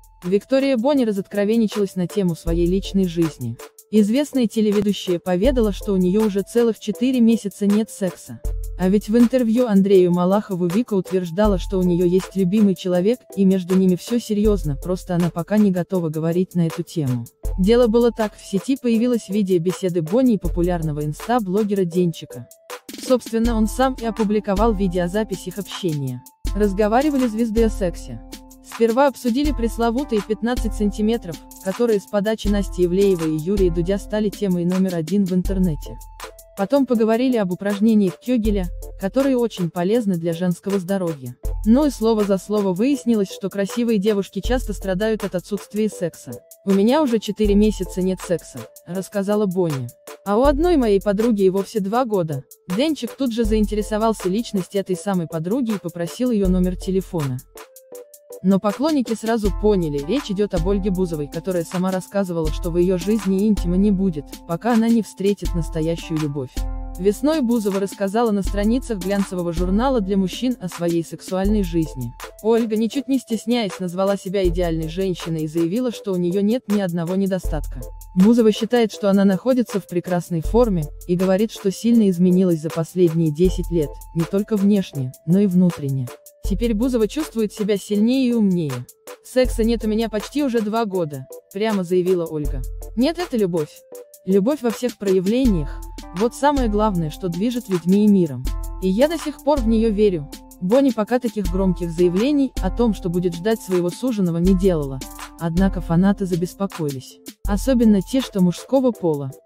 Виктория Бони разоткровенничалась на тему своей личной жизни. Известная телеведущая поведала, что у нее уже целых 4 месяца нет секса. А ведь в интервью Андрею Малахову Вика утверждала, что у нее есть любимый человек, и между ними все серьезно, просто она пока не готова говорить на эту тему. Дело было так, в сети появилась видеобеседы Бони и популярного инста-блогера Денчика. Собственно, он сам и опубликовал видеозапись их общения. Разговаривали звезды о сексе. Сперва обсудили пресловутые 15 сантиметров, которые с подачи Насти Ивлеевой и Юрия Дудя стали темой номер 1 в интернете. Потом поговорили об упражнениях Кёгеля, которые очень полезны для женского здоровья. Ну и слово за слово выяснилось, что красивые девушки часто страдают от отсутствия секса. «У меня уже 4 месяца нет секса», — рассказала Бони. А у одной моей подруги и вовсе 2 года. Денчик тут же заинтересовался личностью этой самой подруги и попросил ее номер телефона. Но поклонники сразу поняли, речь идет об Ольге Бузовой, которая сама рассказывала, что в ее жизни интима не будет, пока она не встретит настоящую любовь. Весной Бузова рассказала на страницах глянцевого журнала для мужчин о своей сексуальной жизни. Ольга, ничуть не стесняясь, назвала себя идеальной женщиной и заявила, что у нее нет ни одного недостатка. Бузова считает, что она находится в прекрасной форме, и говорит, что сильно изменилась за последние 10 лет, не только внешне, но и внутренне. Теперь Бузова чувствует себя сильнее и умнее. «Секса нет у меня почти уже 2 года», — прямо заявила Ольга. Нет, это любовь. Любовь во всех проявлениях, вот самое главное, что движет людьми и миром. И я до сих пор в нее верю. Бони пока таких громких заявлений о том, что будет ждать своего суженого, не делала. Однако фанаты забеспокоились. Особенно те, что мужского пола.